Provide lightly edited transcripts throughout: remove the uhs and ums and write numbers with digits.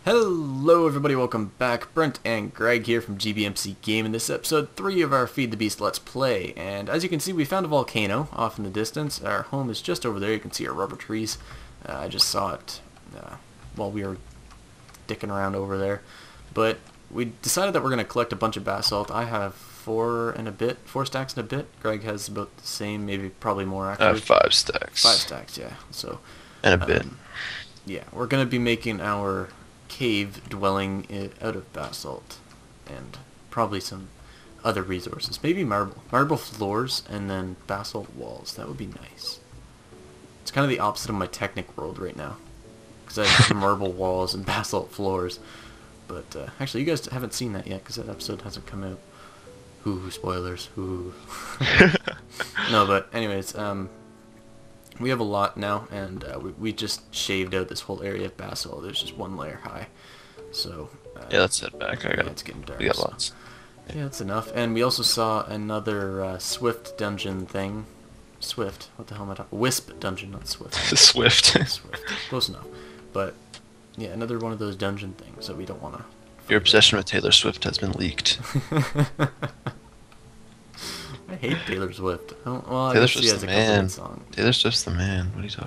Hello everybody, welcome back. Brent and Greg here from GBMCGaming. In this episode 3 of our Feed the Beast Let's Play. And as you can see, we found a volcano off in the distance. Our home is just over there. You can see our rubber trees. I just saw it while we were dicking around over there. But we decided that we're going to collect a bunch of basalt. I have 4 stacks and a bit. Greg has about the same, maybe probably more actually. I have 5 stacks. 5 stacks, yeah. So and a bit. Yeah, we're going to be making our cave dwelling out of basalt and probably some other resources. Maybe marble floors and then basalt walls. That would be nice. It's kind of the opposite of my Technic world right now, because I have marble walls and basalt floors. But actually, you guys haven't seen that yet because that episode hasn't come out. Ooh, spoilers. Ooh. No, but anyways, we have a lot now, and we just shaved out this whole area of basalt. There's just one layer high. So yeah, let's head back. It's getting dark. We got so. lots. Yeah, that's enough. And we also saw another Swift dungeon thing. Swift? What the hell am I talking? Wisp dungeon, not Swift. Swift. Swift. Close enough. But yeah, another one of those dungeon things that we don't want to. Your obsession with Taylor Swift has been leaked. I hate Taylor Swift. Well, Taylor Swift's Swift's the man. Taylor Swift's the man. What are you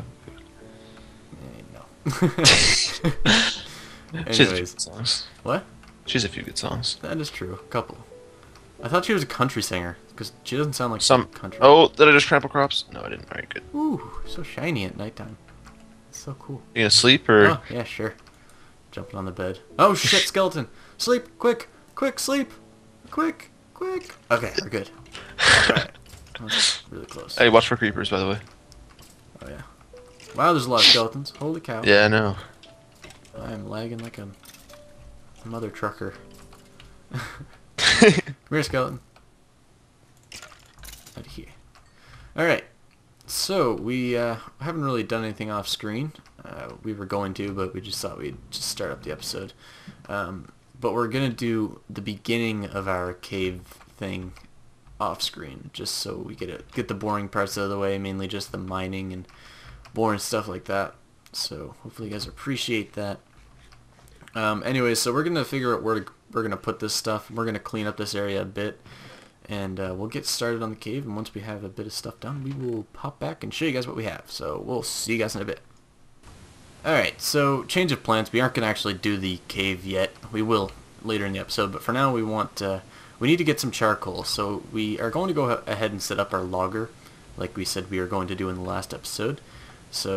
talking about? No. She has a few Anyways. good songs. What? She has a few good songs. That is true. A couple. I thought she was a country singer, because she doesn't sound like Some country. Oh, did I just trample crops? No, I didn't. Alright, good. Ooh, so shiny at nighttime. It's so cool. You gonna sleep or? Oh, yeah, sure. Jumping on the bed. Oh shit, skeleton! Sleep! Quick! Quick, sleep! Quick! Quick! Okay, we're good. Alright. That's really close. Hey, watch for creepers, by the way. Oh yeah. Wow, there's a lot of skeletons. Holy cow. Yeah, I know. I'm lagging like a mother trucker. Come here, skeleton. Out of here. Alright. So, we haven't really done anything off screen. We were going to, but we just thought we'd just start up the episode. But we're going to do the beginning of our cave thing off screen, just so we get the boring parts out of the way, mainly just the mining and boring stuff like that. So, hopefully you guys appreciate that. Anyways, so we're going to figure out where we're going to put this stuff. We're going to clean up this area a bit. And we'll get started on the cave, and once we have a bit of stuff done, we will pop back and show you guys what we have. So we'll see you guys in a bit. Alright, so change of plans. We aren't going to actually do the cave yet. We will later in the episode, but for now we need to get some charcoal. So we are going to go ahead and set up our logger, like we said we were going to do in the last episode. So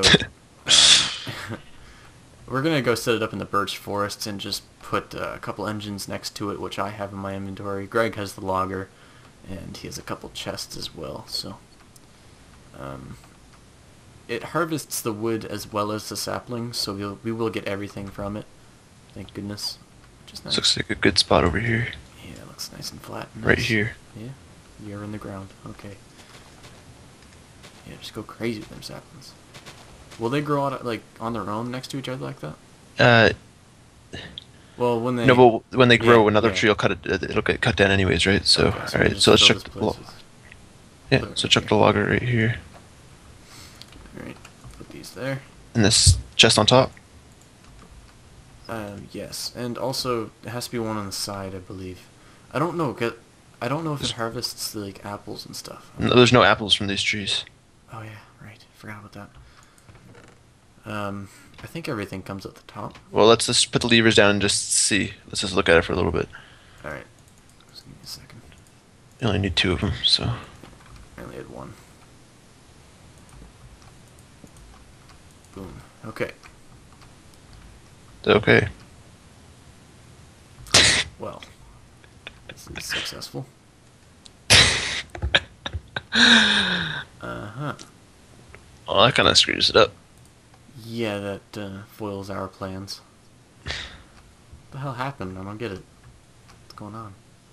we're going to go set it up in the birch forests and just put a couple engines next to it, which I have in my inventory. Greg has the logger. And he has a couple chests as well, so it harvests the wood as well as the saplings, so we will get everything from it. Thank goodness. Which is nice. This looks like a good spot over here. Yeah, it looks nice and flat. Nice. Right here. Yeah, you're in the ground. Okay. Yeah, just go crazy with them saplings. Will they grow out like on their own next to each other like that? Well, when they no, but when they grow, another tree will cut it. It'll get cut down anyways, right? So, okay, so all right. So let's check the so check the logger right here. All right, put these there. And this chest on top. Yes, and also it has to be one on the side, I believe. I don't know, I don't know if it harvests the, like apples and stuff. No, there's no apples from these trees. Oh yeah, right. Forgot about that. I think everything comes at the top. Well, let's just put the levers down and just see. Let's just look at it for a little bit. Alright. Just give me a second. You only need 2 of them, so. I only had 1. Boom. Okay. Okay. Well. This is successful. Uh-huh. Well, that kind of screws it up. Yeah, that foils our plans. What the hell happened? I don't get it. What's going on?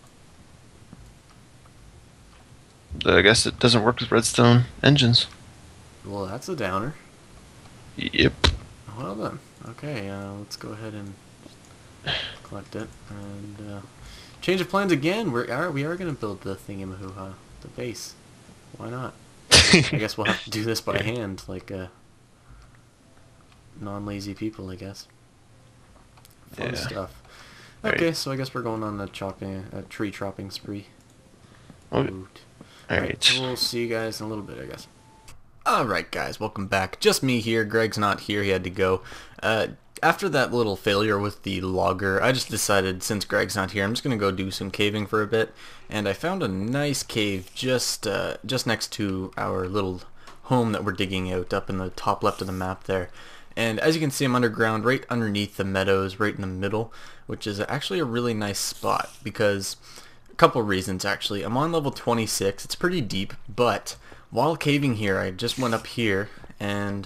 I guess it doesn't work with redstone engines. Well, that's a downer. Yep. Well then. Okay, let's go ahead and collect it. And change of plans again. We are going to build the thingamahoo, the base. Why not? I guess we'll have to do this by hand, like non-lazy people, I guess. Fun Yeah. stuff. Right. Okay, so I guess we're going on a tree chopping spree. Okay. Woot. Alright. We'll see you guys in a little bit, I guess. Alright guys, welcome back. Just me here. Greg's not here. He had to go. After that little failure with the logger, I just decided, since Greg's not here, I'm just going to go do some caving for a bit. And I found a nice cave just next to our little home that we're digging out up in the top left of the map there. And as you can see, I'm underground, right underneath the meadows, right in the middle, which is actually a really nice spot because a couple reasons actually. I'm on level 26. It's pretty deep, but while caving here, I just went up here, and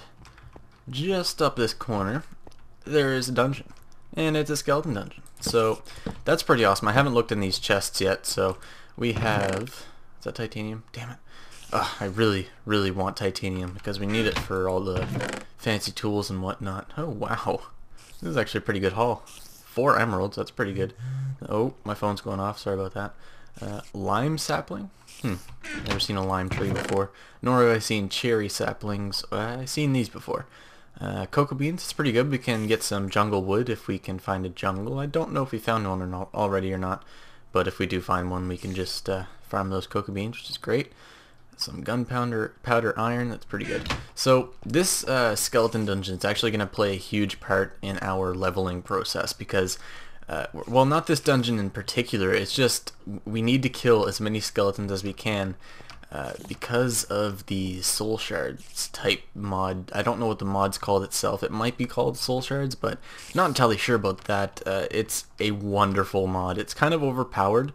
just up this corner, there is a dungeon, and it's a skeleton dungeon. So that's pretty awesome. I haven't looked in these chests yet, so we have... Is that titanium? Damn it. I really, really want titanium because we need it for all the fancy tools and whatnot. Oh, wow. This is actually a pretty good haul. 4 emeralds, that's pretty good. Oh, my phone's going off. Sorry about that. Lime sapling? Never seen a lime tree before. Nor have I seen cherry saplings. I've seen these before. Cocoa beans, it's pretty good. We can get some jungle wood if we can find a jungle. I don't know if we found one or not already or not. But if we do find one, we can just farm those cocoa beans, which is great. Some gunpowder iron, that's pretty good. So this skeleton dungeon is actually going to play a huge part in our leveling process because, well, not this dungeon in particular, it's just we need to kill as many skeletons as we can because of the soul shards type mod. I don't know what the mod's called itself. It might be called soul shards, but not entirely sure about that. It's a wonderful mod. It's kind of overpowered,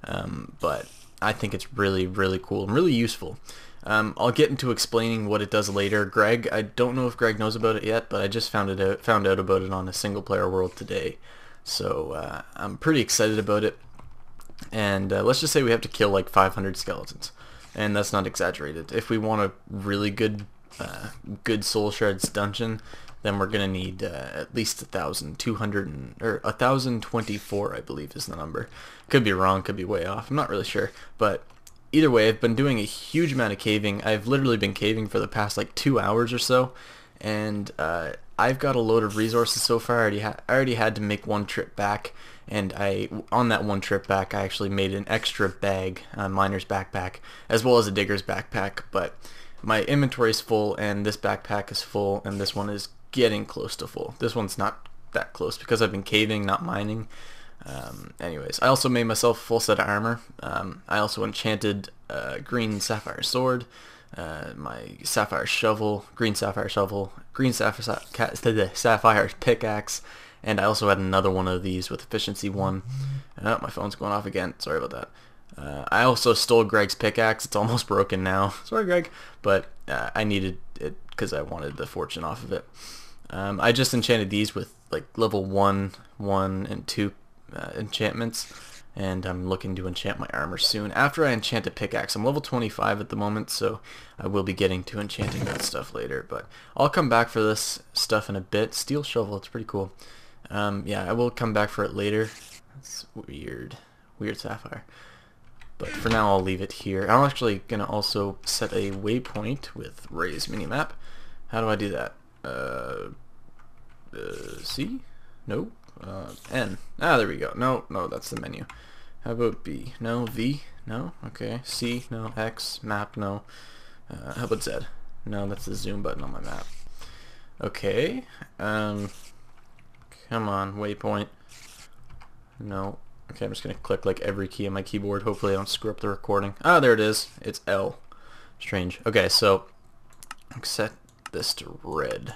but I think it's really, really cool and really useful. I'll get into explaining what it does later. Greg, I don't know if Greg knows about it yet, but I just found out about it on a single player world today. So I'm pretty excited about it. And let's just say we have to kill like 500 skeletons. And that's not exaggerated. If we want a really good soul shards dungeon, then we're gonna need at least 1,024, I believe is the number. Could be wrong, could be way off. I'm not really sure, but either way, I've been doing a huge amount of caving. I've literally been caving for the past like 2 hours or so, and I've got a load of resources so far. I already had to make one trip back, and on that one trip back, I actually made an extra bag, a miner's backpack, as well as a digger's backpack. But my inventory is full, and this backpack is full, and this one is getting close to full. This one's not that close because I've been caving, not mining. Anyways, I also made myself a full set of armor. I also enchanted green sapphire sword, my sapphire shovel, green sapphire pickaxe, and I also had another one of these with efficiency 1. Oh, my phone's going off again. Sorry about that. I also stole Greg's pickaxe. It's almost broken now. Sorry, Greg. But I needed it because I wanted the fortune off of it. I just enchanted these with like level 1, and 2 enchantments, and I'm looking to enchant my armor soon. After I enchant a pickaxe, I'm level 25 at the moment, so I will be getting to enchanting that stuff later. But I'll come back for this stuff in a bit. Steel shovel, it's pretty cool. Yeah, I will come back for it later. That's weird sapphire. But for now, I'll leave it here. I'm actually gonna also set a waypoint with Ray's minimap. How do I do that? C? No. N. Ah, there we go. No, that's the menu. How about B? No. V? No. Okay. C? No. X? Map? No. How about Z? No, that's the zoom button on my map. Okay. Come on, waypoint. No. Okay, I'm just gonna click like every key on my keyboard. Hopefully I don't screw up the recording. Ah, there it is. It's L. Strange. Okay, so set this to red.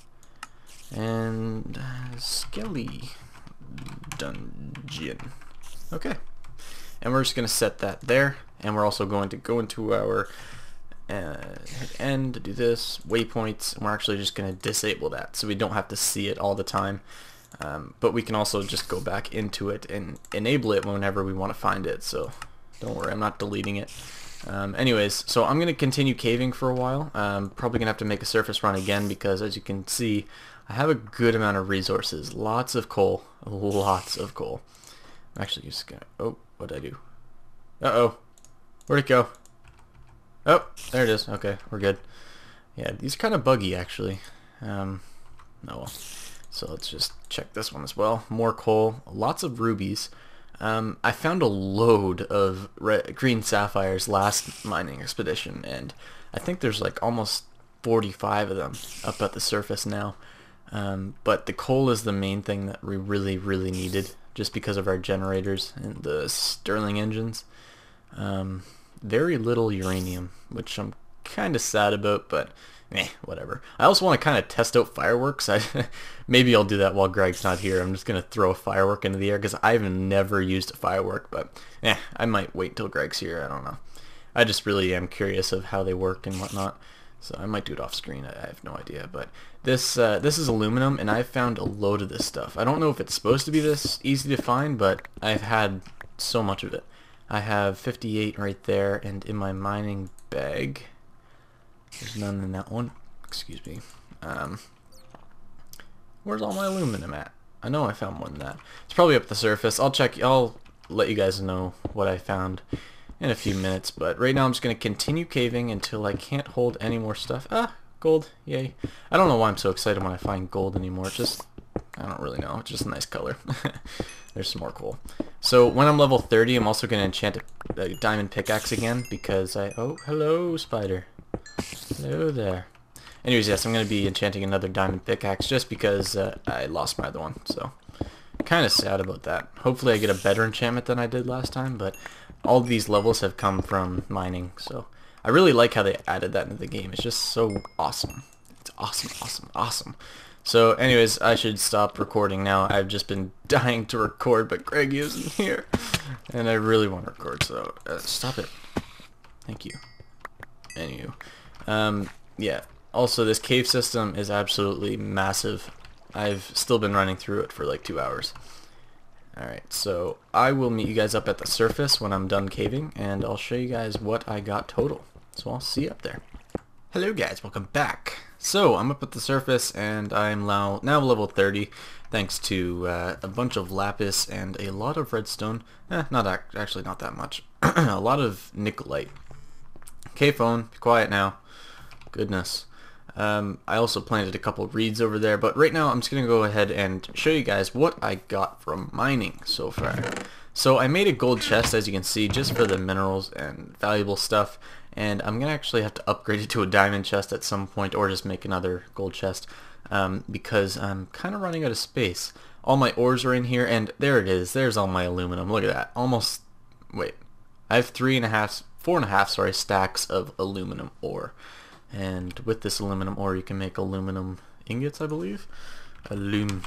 And Skelly dungeon. Okay. And we're just going to set that there. And we're also going to go into our hit N to do this, waypoints, and we're actually just going to disable that so we don't have to see it all the time. But we can also just go back into it and enable it whenever we want to find it. So don't worry, I'm not deleting it. Anyways, so I'm going to continue caving for a while. Probably going to have to make a surface run again because, as you can see, I have a good amount of resources. Lots of coal. Lots of coal. I'm actually just going to... Oh, what did I do? Uh-oh. Where'd it go? Oh, there it is. Okay, we're good. Yeah, these are kind of buggy, actually. Oh well. So let's just check this one as well. More coal, lots of rubies. I found a load of green sapphires last mining expedition, and I think there's like almost 45 of them up at the surface now. But the coal is the main thing that we really needed, just because of our generators and the Stirling engines. Very little uranium, which I'm kind of sad about, but whatever. I also want to kind of test out fireworks. Maybe I'll do that while Greg's not here. I'm just going to throw a firework into the air because I've never used a firework, but I might wait till Greg's here. I don't know. I just really am curious of how they work and whatnot, so I might do it off screen. I have no idea, but this is aluminum, and I've found a load of this stuff. I don't know if it's supposed to be this easy to find, but I've had so much of it. I have 58 right there, and in my mining bag, there's none in that one. Excuse me. Where's all my aluminum at? I know I found more than that. It's probably up the surface. I'll let you guys know what I found in a few minutes, but right now I'm just going to continue caving until I can't hold any more stuff. Ah, gold. Yay. I don't know why I'm so excited when I find gold anymore. It's just, I don't really know. It's just a nice color. There's some more coal. So when I'm level 30, I'm also going to enchant a diamond pickaxe again because oh, hello, spider. Hello there. Anyways, yes, I'm going to be enchanting another diamond pickaxe just because I lost my other one. So kind of sad about that. Hopefully I get a better enchantment than I did last time, but all of these levels have come from mining. So I really like how they added that into the game. It's just so awesome. It's awesome. So anyways, I should stop recording now. I've just been dying to record, but Greg isn't here. And I really want to record, so stop it. Thank you. Anywho. Yeah. Also, this cave system is absolutely massive. I've still been running through it for like 2 hours. Alright, so I will meet you guys up at the surface when I'm done caving, and I'll show you guys what I got total. So I'll see you up there. Hello guys, welcome back. So I'm up at the surface, and I'm now level 30, thanks to a bunch of lapis and a lot of redstone. Actually not that much. A lot of nickelite. Okay, phone, be quiet now. Goodness. I also planted a couple of reeds over there, but right now I'm just going to go ahead and show you guys what I got from mining so far. So I made a gold chest, as you can see, just for the minerals and valuable stuff, and I'm going to actually have to upgrade it to a diamond chest at some point, or just make another gold chest, because I'm kind of running out of space. All my ores are in here, and there it is. There's all my aluminum. Look at that. Wait. I have 4.5 stacks of aluminum ore. And with this aluminum ore, you can make aluminum ingots, I believe. Aluminum.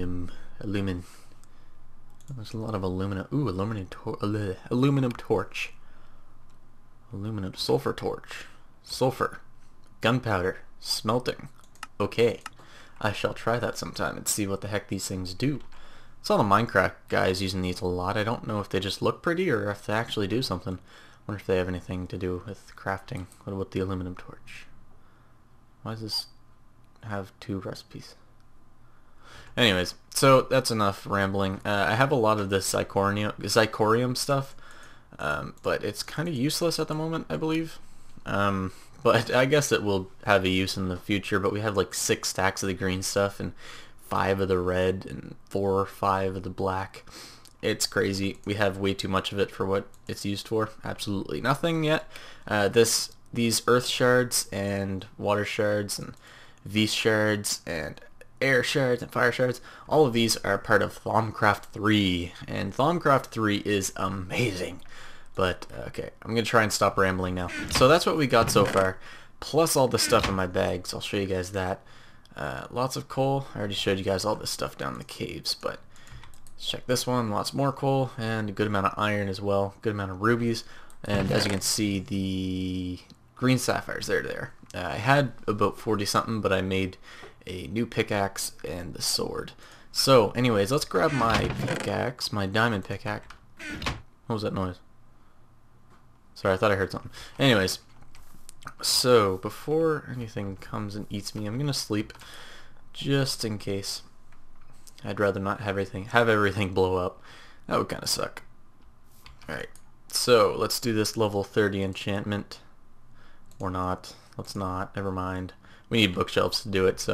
There's a lot of aluminum. Ooh, aluminum torch. Aluminum sulfur torch. Sulfur. Gunpowder. Smelting. Okay. I shall try that sometime and see what the heck these things do. I saw the Minecraft guys using these a lot. I don't know if they just look pretty or if they actually do something. I wonder if they have anything to do with crafting. What about the aluminum torch? Why does this have 2 recipes? Anyways, so that's enough rambling. I have a lot of this zirconium stuff, but it's kind of useless at the moment, I believe. But I guess it will have a use in the future, but we have like 6 stacks of the green stuff and 5 of the red and 4 or 5 of the black. It's crazy. We have way too much of it for what it's used for. Absolutely nothing yet. These earth shards and water shards and V shards and air shards and fire shards, all of these are part of Thaumcraft 3, and Thaumcraft 3 is amazing. But okay, I'm gonna try and stop rambling now. So that's what we got so far, plus all the stuff in my bags. I'll show you guys that. Lots of coal. I already showed you guys all this stuff down in the caves, but let's check this one. Lots more coal and a good amount of iron as well. Good amount of rubies, and as you can see, the green sapphires, there. I had about 40 something, but I made a new pickaxe and the sword. So anyways, let's grab my pickaxe, my diamond pickaxe. What was that noise? Sorry, I thought I heard something. Anyways, so before anything comes and eats me, I'm gonna sleep just in case. I'd rather not have everything blow up. That would kind of suck. Alright, so let's do this level 30 enchantment. Or not. Let's not. Never mind. We need bookshelves to do it, so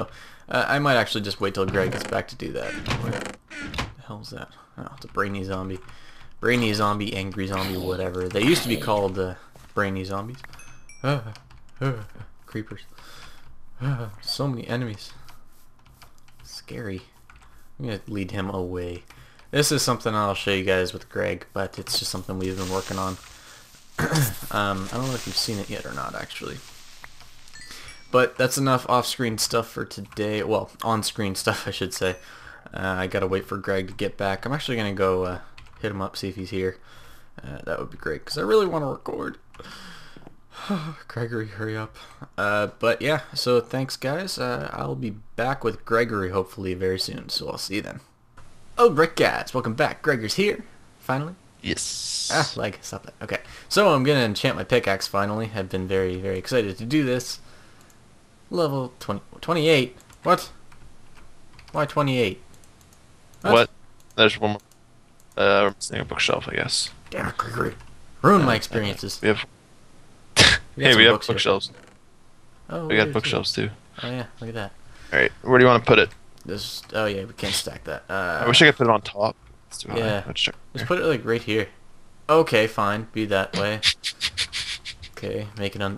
I might actually just wait till Greg gets back to do that. What the hell's that? Oh, it's a brainy zombie. Brainy zombie, angry zombie, whatever. They used to be called brainy zombies. Creepers. So many enemies. Scary. I'm gonna lead him away. This is something I'll show you guys with Greg, but it's just something we've been working on. I don't know if you've seen it yet or not, actually. But that's enough off-screen stuff for today. Well, on-screen stuff, I should say. I gotta wait for Greg to get back. I'm actually gonna go hit him up, see if he's here. That would be great, because I really want to record. Gregory, hurry up. But yeah, so thanks, guys. I'll be back with Gregory, hopefully, very soon. So I'll see you then. Oh, Brick Guys, welcome back. Gregor's here, finally. Yes. Stop that. Okay, so I'm gonna enchant my pickaxe finally. I've been very, very excited to do this. Level 28. What? Why 28? What? There's one more. We're missing a bookshelf, I guess. Damn it, Gregory. Ruin my experiences. We have. We got Hey, we have books here. bookshelves. Oh, We got bookshelves too. Oh yeah, look at that. All right, where do you want to put it? This. Oh yeah, we can't stack that. I wish I could put it on top. It's too high. Yeah. Let's check. Just put it like right here. Okay, fine. Be that way. Okay, make it on.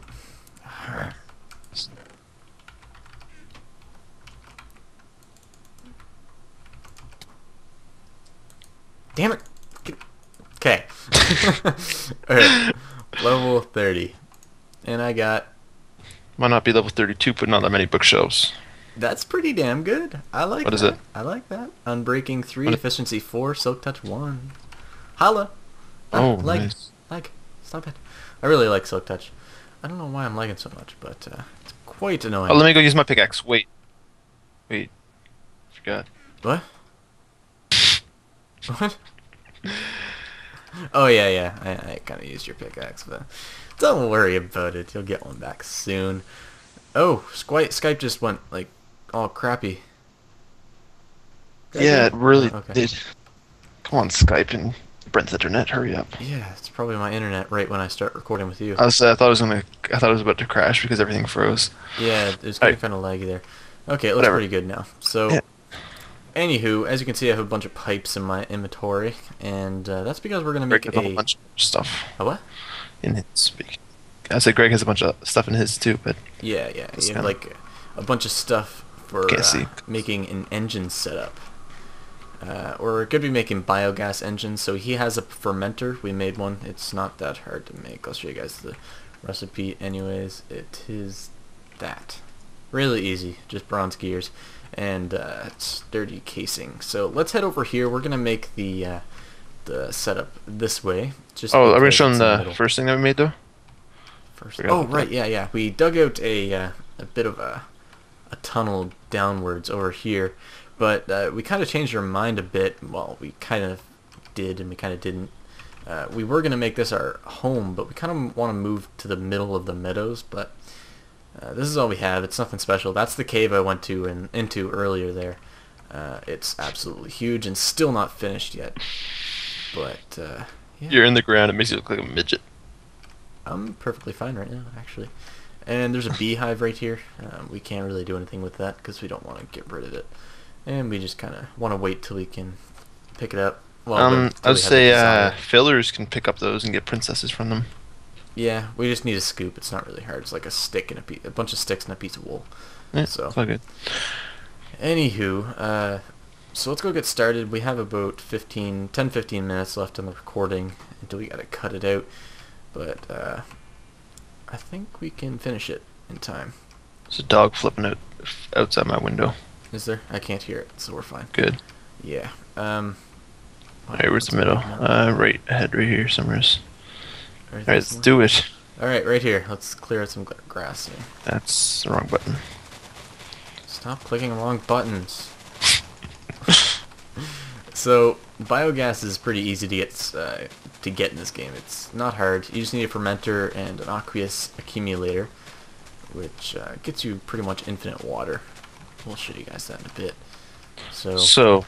Damn it. Okay. Alright. Level 30. And I got... Might not be level 32, but not that many bookshelves. That's pretty damn good. I like that. What is it? I like that. Unbreaking 3, What efficiency 4, silk touch 1. Holla. Oh, Nice. Stop it. I really like silk touch. I don't know why I'm liking so much, but it's quite annoying. Oh, let me go use my pickaxe. Wait. Forgot. What? What? Oh yeah. I kind of used your pickaxe, but don't worry about it. You'll get one back soon. Oh, Skype just went like all crappy. Yeah, it really Okay. did. Come on, Skype and Brent's internet. Hurry up. Yeah, it's probably my internet right when I start recording with you. I thought it was about to crash because everything froze. Yeah, it was getting kind of laggy there. Okay, it looks Whatever. pretty good now. So, Yeah. anywho, as you can see, I have a bunch of pipes in my inventory, and that's because we're gonna make Greg has a whole bunch of stuff a what? in his speak. I said Greg has a bunch of stuff in his too, but Yeah. It's You have kinda- like a bunch of stuff for Can't see. making an engine setup. We're going to be making biogas engines, so he has a fermenter. We made one. It's not that hard to make. I'll show you guys the recipe anyways. It is that. Really easy. Just bronze gears and sturdy casing. So let's head over here. We're going to make the setup this way. Just are we because showing it's in the middle. first thing that we made though? First. Forgot Oh, about right, that. yeah. We dug out a bit of a tunnel downwards over here, but we kind of changed our mind a bit. Well, we kind of did, and we kind of didn't. We were going to make this our home, but we kind of want to move to the middle of the meadows, but this is all we have. It's nothing special. That's the cave I went to into earlier there. It's absolutely huge and still not finished yet, but yeah. You're in the ground. It makes you look like a midget. I'm perfectly fine right now, actually. And there's a beehive right here. We can't really do anything with that because we don't want to get rid of it. And we just kind of want to wait till we can pick it up. Well, I till would we have the say desire. fillers can pick up those and get princesses from them. Yeah, we just need a scoop. It's not really hard. It's like a stick and a bunch of sticks and a piece of wool. Yeah, So, it's all good. anywho, so let's go get started. We have about 10-15 minutes left on the recording until we gotta cut it out. But I think we can finish it in time. There's a dog flipping out outside my window. Is there? I can't hear it, so we're fine. Good. Yeah. Alright, where's the middle? Right ahead, right here, somewhere. Alright, let's do it. Alright, right here. Let's clear out some grass here. That's the wrong button. Stop clicking wrong buttons. So, biogas is pretty easy to get in this game. It's not hard. You just need a fermenter and an aqueous accumulator, which gets you pretty much infinite water. We'll show you guys that in a bit. So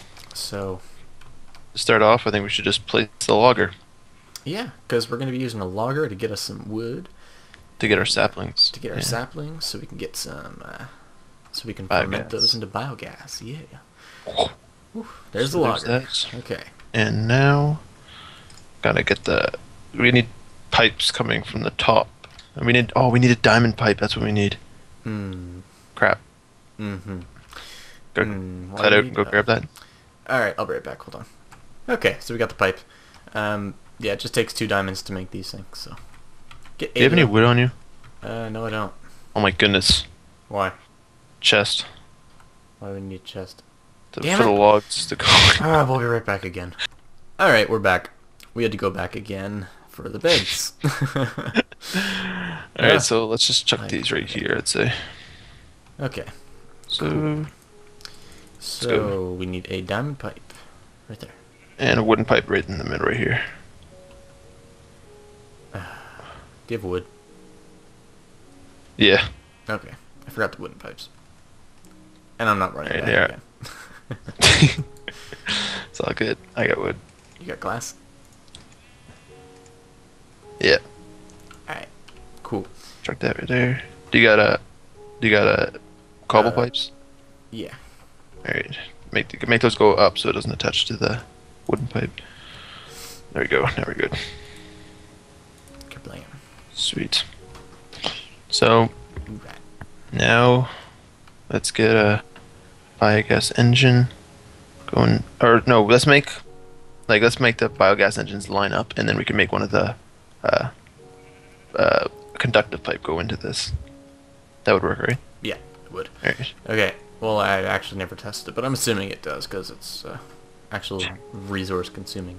To start off, I think we should just place the logger yeah, because we're going to be using a logger to get us some wood. to get our saplings. To get our saplings, so we can get some so we can ferment those into biogas. Yeah. Oof, there's the logger. Okay. And now, gotta get we need pipes coming from the top. And we need a diamond pipe. That's what we need. Crap. Go cut out and go grab that. Alright, I'll be right back. Hold on. Okay, so we got the pipe. Yeah, it just takes 2 diamonds to make these things, so. Do you have any wood on you? No I don't. Oh my goodness. Why? Chest. Why would we need a chest? For the logs to go. We'll be right back again. Alright, we're back. We had to go back again for the beds. Alright, so let's just chuck these right here, I'd say. Okay. So we need a diamond pipe right there. And a wooden pipe right in the middle right here. Do you have wood? Yeah. Okay. I forgot the wooden pipes. And I'm not running back again. It's all good. I got wood. You got glass? Yeah. Alright. Cool. Chuck that right there. Do you got a cobble pipes? Yeah. Alright. Make those go up so it doesn't attach to the wooden pipe. There we go. Now we're good. Kablam. Sweet. So now let's get a biogas engine going. Or no, let's make the biogas engines line up, and then we can make one of the conductive pipe go into this. That would work, right? Yeah, it would. Alright. Okay. Well, I actually never tested it, but I'm assuming it does because it's actually resource consuming.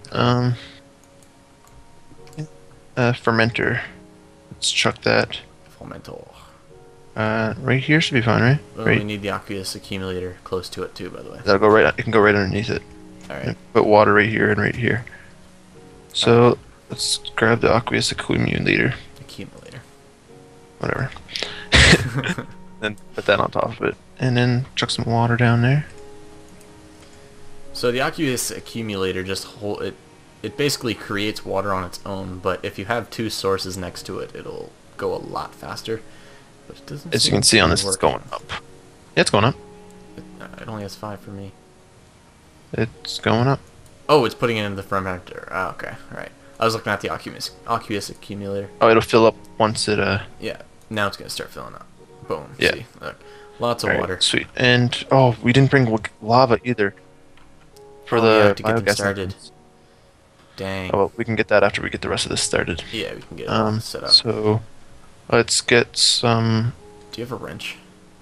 Fermenter. Let's chuck that. Fermentor. Right here should be fine, right? Well, we need the aqueous accumulator close to it too, by the way. That'll go right. It can go right underneath it. All right. Put water right here and right here. So let's grab the aqueous accumulator. Whatever. Then put that on top of it, and then chuck some water down there. So the aqueous accumulator just it basically creates water on its own, but if you have 2 sources next to it, it'll go a lot faster. But it doesn't. As you can see on this, it's going up. Yeah, it's going up. It only has 5 for me. It's going up. Oh, it's putting it into the fermenter. Oh, okay, all right. I was looking at the aqueous accumulator. Oh, it'll fill up once it Yeah, now it's gonna start filling up. Boom. Yeah. See, look, lots of water. Sweet. And we didn't bring lava either. For the to get them started. Dang. Oh, well, we can get that after we get the rest of this started. Yeah, we can get it set up. So let's get some. Do you have a wrench?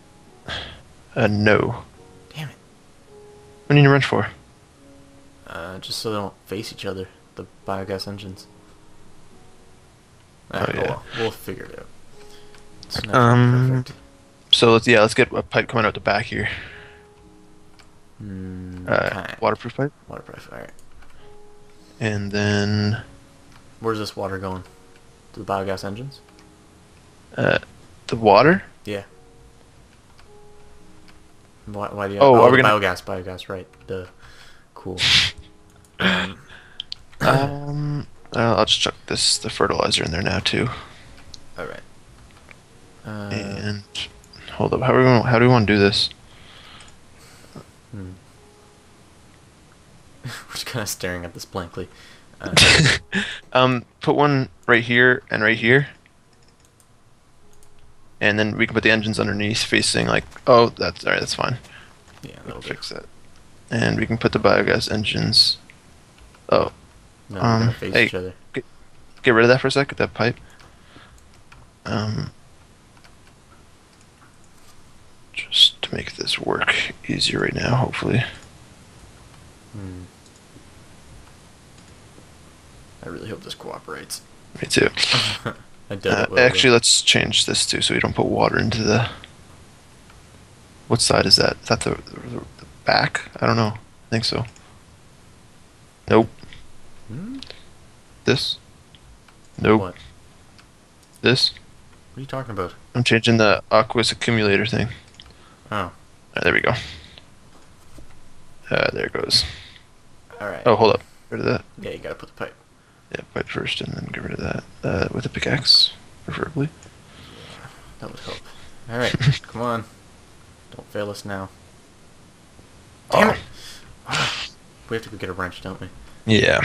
No. Damn it. What do you need a wrench for? Just so they don't face each other. The biogas engines. We'll figure it out. It's not perfect. So let's get a pipe coming out the back here. Okay. Waterproof pipe. Waterproof. All right. And then. Where's this water going? To the biogas engines? The water? Yeah. Why do you? Oh, are we gonna biogas? Right. Cool. I'll just chuck the fertilizer in there now too. All right. And hold up, how do we want to do this? We're just kind of staring at this blankly. Put one right here and right here, and then we can put the engines underneath, facing like. Oh, that's alright. That's fine. Yeah, that'll fix that. And we can put the biogas engines. Oh. No, they're gonna face each other. Get rid of that for a sec. Get that pipe. Just to make this work easier right now, hopefully. I really hope this cooperates. Me too. I doubt it will, actually, let's change this too, so we don't put water into the. What side is that? Is that the back? I don't know. I think so. Nope. This? Nope. What? This? What are you talking about? I'm changing the aqueous accumulator thing. Oh. There we go. There it goes. Alright. Oh, hold up. Get rid of that. Yeah, you gotta put the pipe. Yeah, pipe first and then get rid of that. With a pickaxe, preferably. Yeah, that would help. Alright, come on. Don't fail us now. Oh. Damn it! We have to go get a wrench, don't we? Yeah.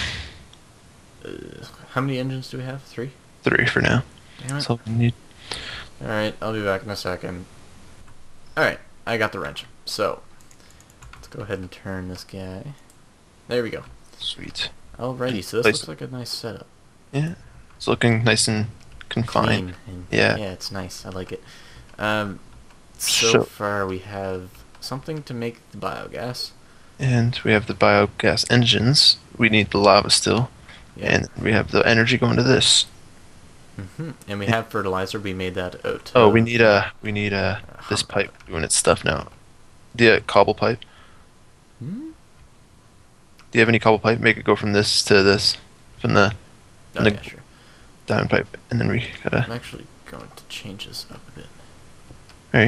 How many engines do we have? 3? 3 for now. Damn it. That's all we need. Alright, I'll be back in a second. Alright, I got the wrench. So, let's go ahead and turn this guy. There we go. Sweet. Alrighty, so this looks like a nice setup. Yeah. It's looking nice and confined. Clean. And yeah. Yeah, it's nice. I like it. So far we have something to make the biogas. And we have the biogas engines. We need the lava still. Yeah. And we have the energy going to this. And we have fertilizer. We made that out. Oh, we need this pipe doing its stuff now. The cobble pipe. Hmm? Do you have any cobble pipe? Make it go from this to this, from the Yeah, sure. diamond pipe, and then we gotta. I'm actually going to change this up a bit. Right.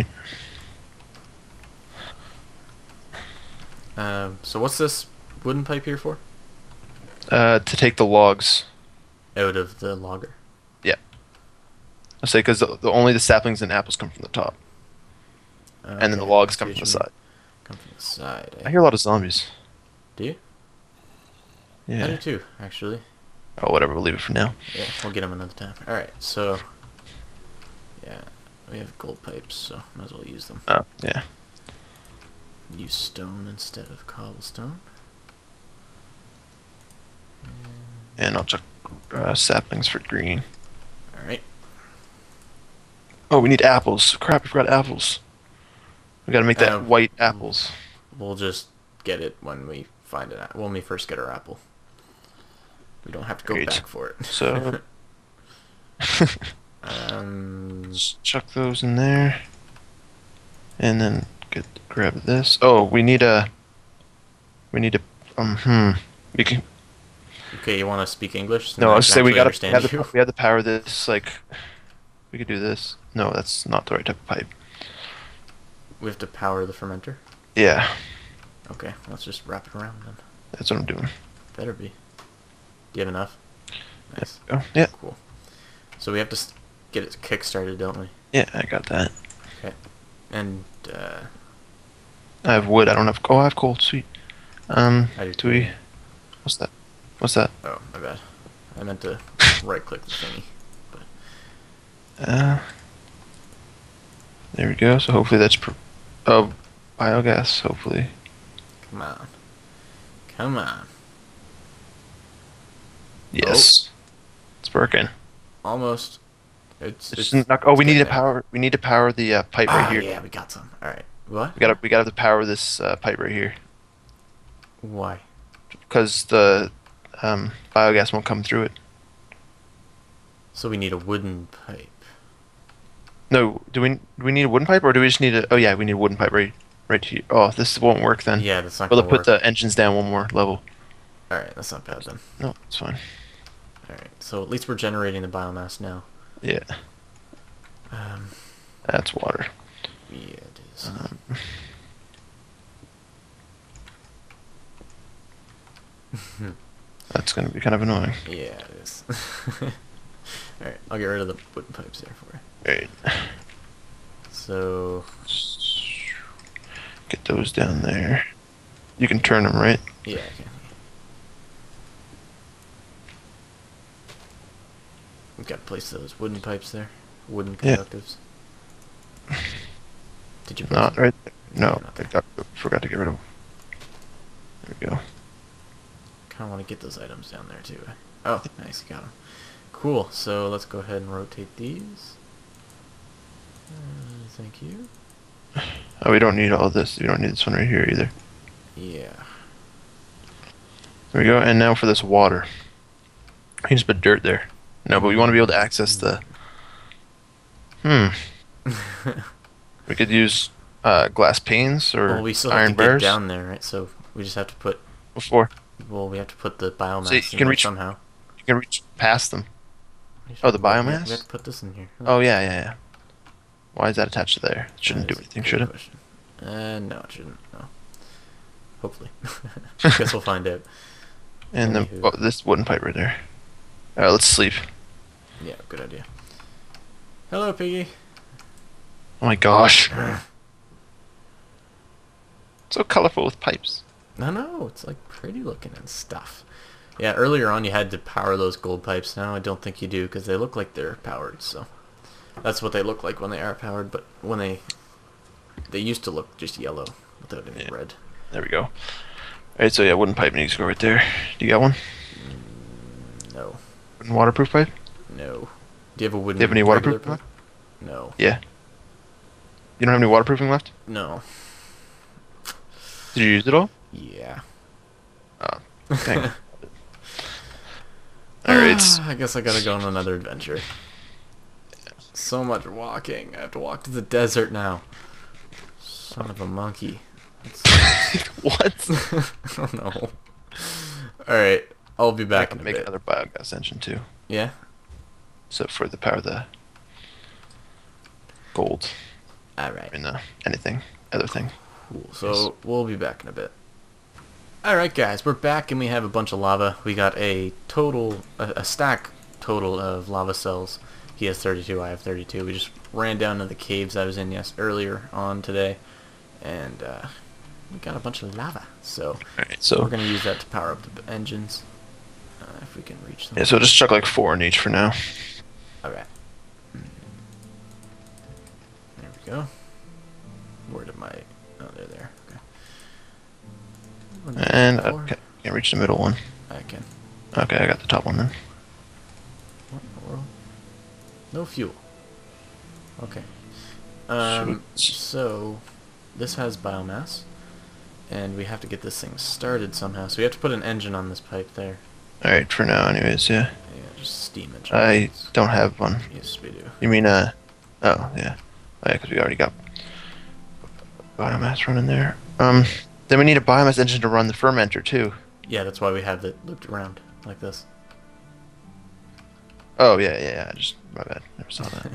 So what's this wooden pipe here for? To take the logs. Out of the logger. Yeah. I'll say because only the saplings and apples come from the top, and then the logs come from the side. Come from the side. I hear a lot of zombies. Do you? Yeah. I do too, actually. Oh, whatever. We'll leave it for now. Yeah, we'll get them another time. Alright, so... Yeah, we have gold pipes, so might as well use them. Oh, yeah. Use stone instead of cobblestone. And I'll check saplings for green. Alright. Oh, we need apples. Crap, we forgot apples. We gotta make that white apples. We'll just get it when we find it. When we first get our apple. We don't have to go back for it. So... Just chuck those in there. And then grab this. Oh, we need a... We can... Okay, you want to speak English? No, I was say we have you. the power of this, like... We could do this. No, that's not the right type of pipe. We have to power the fermenter? Yeah. Okay, let's just wrap it around then. That's what I'm doing. Better be. Do you have enough? Nice. Oh, yeah. Cool. So we have to get it kick-started, don't we? Yeah, I got that. Okay. And, I have wood. I don't have... Oh, I have coal. Sweet. I do do we... What's that? What's that? Oh, my bad. I meant to right-click the thingy. But... There we go. So hopefully that's... Oh, biogas, hopefully. Come on. Come on. Yes. Oh. It's working. Almost. It's not, oh, we need to power. We need to power the pipe right here. Yeah, we got some. All right. What? We gotta power this pipe right here. Why? Because the biogas won't come through it. So we need a wooden pipe. No, do we need a wooden pipe or do we just need a? Oh yeah, we need a wooden pipe right here. Oh, this won't work then. Yeah, that's not. We'll gonna put work. the engines down one more level. All right, that's not bad then. No, it's fine. All right, so at least we're generating the biomass now. Yeah. That's water. Yeah, it is. That's gonna be kind of annoying. Yeah, it is. Alright, I'll get rid of the wooden pipes there for you. Right. So... Get those down there. You can turn them, right? Yeah, I can. We've got to place those wooden pipes there. Wooden conductives. Yeah. Did you place Not them? right there. No, There. I forgot to get rid of them. There we go. Kind of want to get those items down there too. Oh, nice, you got them. Cool, so let's go ahead and rotate these. Thank you. Oh, we don't need all this. We don't need this one right here either. Yeah. There we go. And now for this water. We just put dirt there. No, but we want to be able to access the... We could use glass panes or well, we still have iron to bars. get down there, right? So we just have to put... Before. Well, we have to put the biomass So you in can there reach, somehow. You can reach past them. Oh, the biomass? We have to put this in here. Oh, yeah. Why is that attached to there? It shouldn't do anything, should it? No, it shouldn't. No. Hopefully. Guess we'll find out. And then this wooden pipe right there. Alright, let's sleep. Yeah, good idea. Hello, Piggy. Oh my gosh. So colorful with pipes. No, it's like pretty looking and stuff. Yeah, earlier on you had to power those gold pipes. Now I don't think you do because they look like they're powered. So that's what they look like when they are powered. But when they used to look just yellow without any red. There we go. Alright, so yeah, wooden pipe needs to go right there. Do you got one? No. Wooden waterproof pipe? No. Do you have a wooden? Do you have any regular waterproof pipe? left? No. Yeah. You don't have any waterproofing left? No. Did you use it all? Yeah. Oh, dang. Alright. I guess I gotta go on another adventure. So much walking. I have to walk to the desert now. Son of a monkey. What? I don't know. Alright. I'll be back in a make bit. another biogas engine too. Yeah? So for the power of the gold. Alright. I mean, anything. Other thing. Cool. So we'll be back in a bit. Alright guys, we're back and we have a bunch of lava. We got a total, a stack total of lava cells. He has 32, I have 32. We just ran down to the caves I was in earlier on today. And we got a bunch of lava. So, Alright, so we're going to use that to power up the engines. If we can reach them. yeah, so just chuck like 4 in each for now. Alright. There we go. Where did my... Oh, they're there. Okay. And I can't reach the middle one. I can. Okay, I got the top one then. What in the world? No fuel. Okay. So, this has biomass. And we have to get this thing started somehow. So we have to put an engine on this pipe there. Alright, for now anyways, yeah. Yeah, just steam engine. I don't have one. Yes, we do. You mean, oh, yeah. Oh, yeah, because we already got biomass running there. Then we need a biomass engine to run the fermenter, too. Yeah, that's why we have it looped around, like this. Oh, yeah, my bad. Never saw that.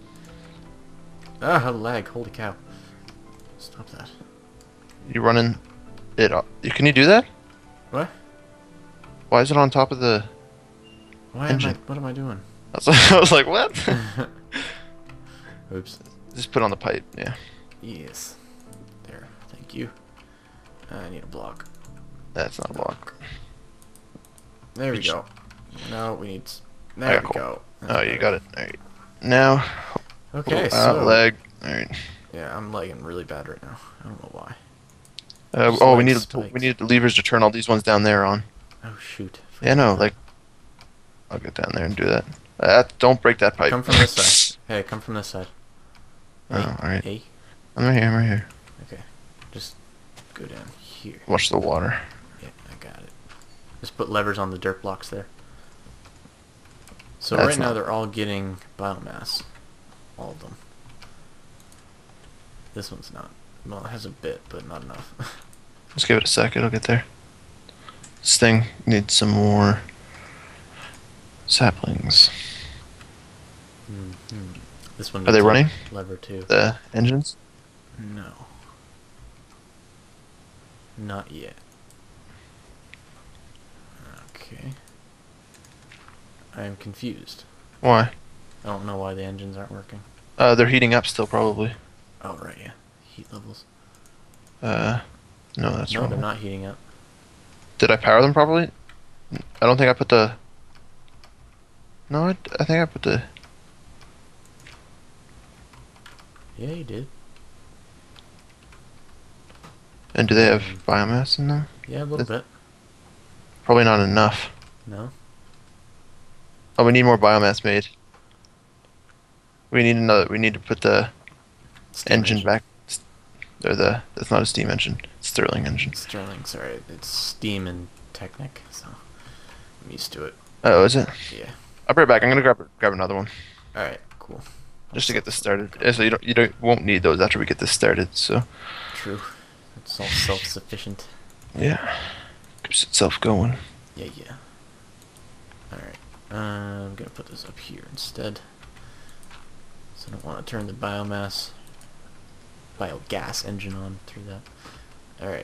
Ah, lag, holy cow. Stop that. You running it up? Can you do that? What? Why is it on top of the engine? What am I doing? I was like, what? Oops. Just put on the pipe, yeah. Yes. There, thank you. I need a block. That's not a block. There we go. No, we need... There we go. Oh, you got it. Alright. Now... Okay, so... lag. Alright. Yeah, I'm lagging really bad right now. I don't know why. Oh, we need the levers to turn all these ones down there on. Oh, shoot. Yeah, no, like... I'll get down there and do that. Don't break that pipe. Come from this side. Hey, come from this side. Hey, oh, alright. Hey. I'm right here. Okay. Just go down here. Watch the water. Yeah, I got it. Just put levers on the dirt blocks there. So That's right now not... they're all getting biomass. All of them. This one's not. Well, it has a bit, but not enough. Just give it a sec, it'll get there. This thing needs some more saplings. This one Are they running? Lever too. The engines? No. Not yet. Okay. I am confused. Why? I don't know why the engines aren't working. They're heating up still, probably. Oh, right, yeah. Heat levels. No, that's no, wrong. they're not heating up. Did I power them properly? I don't think I put the... No, I think I put the... Yeah, you did. And do they have biomass in them? Yeah, a little bit. Probably not enough. No? Oh, we need more biomass made. We need another... We need to put the engine back... Or that's not a steam engine. It's Stirling engine. Stirling, sorry. It's steam and Technic, so I'm used to it. Oh, is it? Yeah. I'll be right back. I'm gonna grab another one. Alright, cool. Just to get this started. So you won't need those after we get this started, so... True. It's all self-sufficient. Yeah. Keeps itself going. Yeah. Alright. I'm gonna put this up here instead. So I don't want to turn the biogas engine on through that. Alright.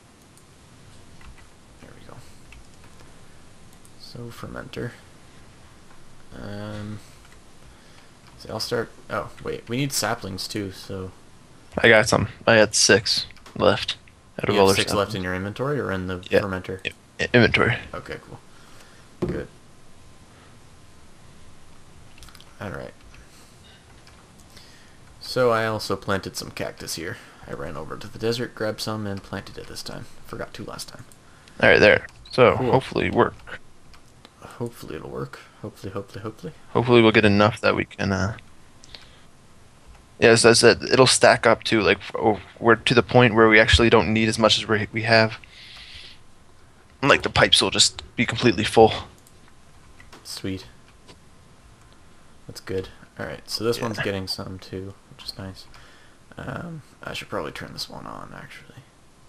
There we go. So, fermenter. So I'll start... Oh, wait. We need saplings too, so... I got some. I had 6 left. out You of all have their 6 left saplings. in your inventory or in the Yeah. fermenter? Inventory. Okay, cool. Good. Alright. So I also planted some cactus here. I ran over to the desert, grabbed some, and planted it this time. Forgot to last time. All right, there. So Cool. hopefully work. Hopefully it'll work. Hopefully. Hopefully we'll get enough that we can. Yeah, as I said, it'll stack up too. Like we're to the point where we actually don't need as much as we have. Like the pipes will just be completely full. Sweet. That's good. Alright, so this Yeah. one's getting some too, which is nice. I should probably turn this one on, actually.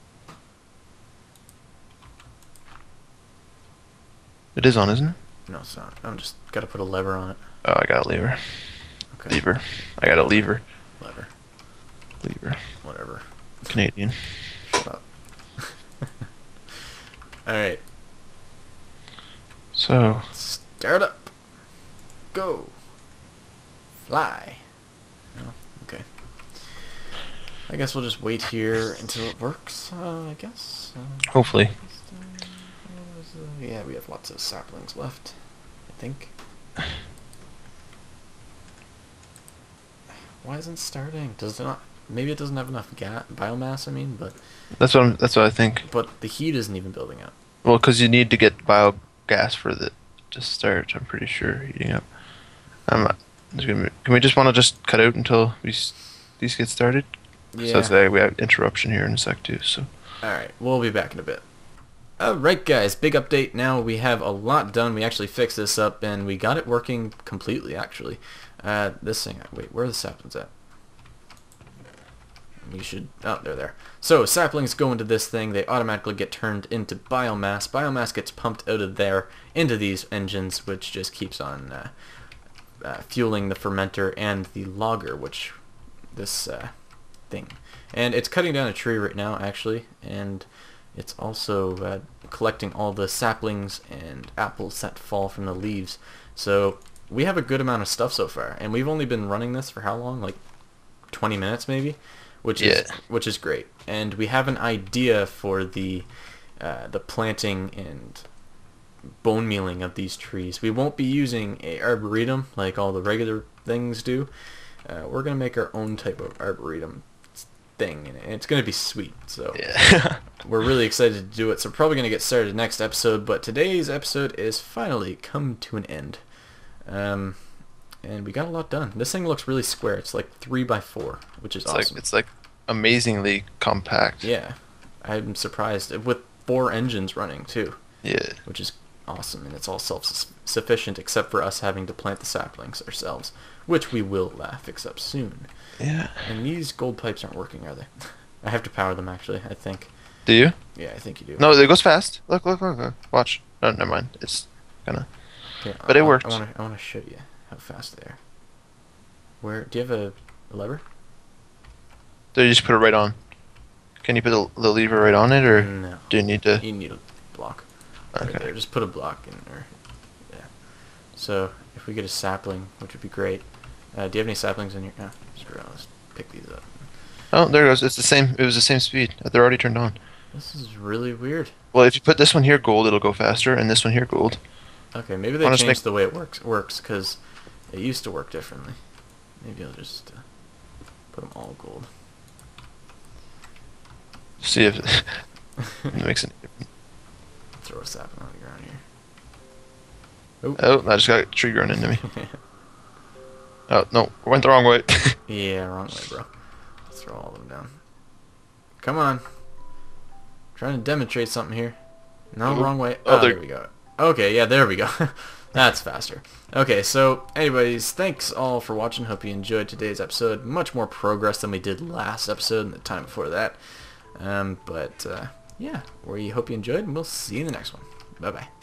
It is on, isn't it? No, it's not. I'm just gotta put a lever on it. Oh, I got a lever. Okay. Lever. I got a lever. Lever. Lever. Whatever. Canadian. Shut up. Alright. So Start up. Go. Fly. No? Okay. I guess we'll just wait here until it works, I guess. hopefully. Yeah, we have lots of saplings left, I think. Why isn't it starting? Does it not? Maybe it doesn't have enough biomass, I mean, but That's what I think. but the heat isn't even building up. Well, because you need to get biogas for the to start. I'm pretty sure heating up. Can we just want to just cut out until these get started? Yeah. So we have interruption here in a sec too. So Alright, we'll be back in a bit. Alright guys, big update now. We have a lot done. We actually fixed this up and we got it working completely actually. This thing, wait, where are the saplings at? We should, oh, they're there. So saplings go into this thing, they automatically get turned into biomass. Biomass gets pumped out of there into these engines, which just keeps on fueling the fermenter and the logger, which this thing. And it's cutting down a tree right now actually, and it's also collecting all the saplings and apples that fall from the leaves. So we have a good amount of stuff so far, and we've only been running this for how long? Like 20 minutes maybe, which is great. And we have an idea for the planting and bone mealing of these trees. We won't be using a arboretum like all the regular things do. We're gonna make our own type of arboretum thing, and it's gonna be sweet. So yeah. we're really excited to do it. So we're probably gonna get started next episode. But today's episode is finally come to an end, and we got a lot done. This thing looks really square. It's like 3x4, which is awesome. It's like amazingly compact. Yeah, I'm surprised with 4 engines running too. Yeah. Which is awesome, and it's all self-sufficient except for us having to plant the saplings ourselves, which we will fix up soon. Yeah. And these gold pipes aren't working, are they? I have to power them actually, I think. Do you? Yeah, I think you do. No, it goes fast. Look. Watch. No, never mind. It's gonna. Yeah, But it worked. I wanna show you how fast they are. Where do you have a lever? Do you just put it right on? Can you put the lever right on it, or No. do you need to? You need a block. Right Okay. there. Just put a block in there. Yeah. So if we get a sapling, which would be great. Do you have any saplings in your? No. Screw it. Let's pick these up. Oh, there it goes. It's the same. It was the same speed. They're already turned on. This is really weird. Well, if you put this one here gold, it'll go faster, and this one here gold. Okay, maybe they I'll just changed make- the way it works because it used to work differently. Maybe I'll just put them all gold. See if it makes any difference. Throw a sapling on the ground here. Oh, I just got a tree growing into me. Oh no, went the wrong way. Yeah, wrong way, bro. Let's throw all of them down. Come on. Trying to demonstrate something here. No, Oh. wrong way. Oh, Oh, there- there we go. Okay, yeah, there we go. That's faster. Okay, so anyways, thanks all for watching. Hope you enjoyed today's episode. Much more progress than we did last episode and the time before that. Yeah, we hope you enjoyed, and we'll see you in the next one. Bye-bye.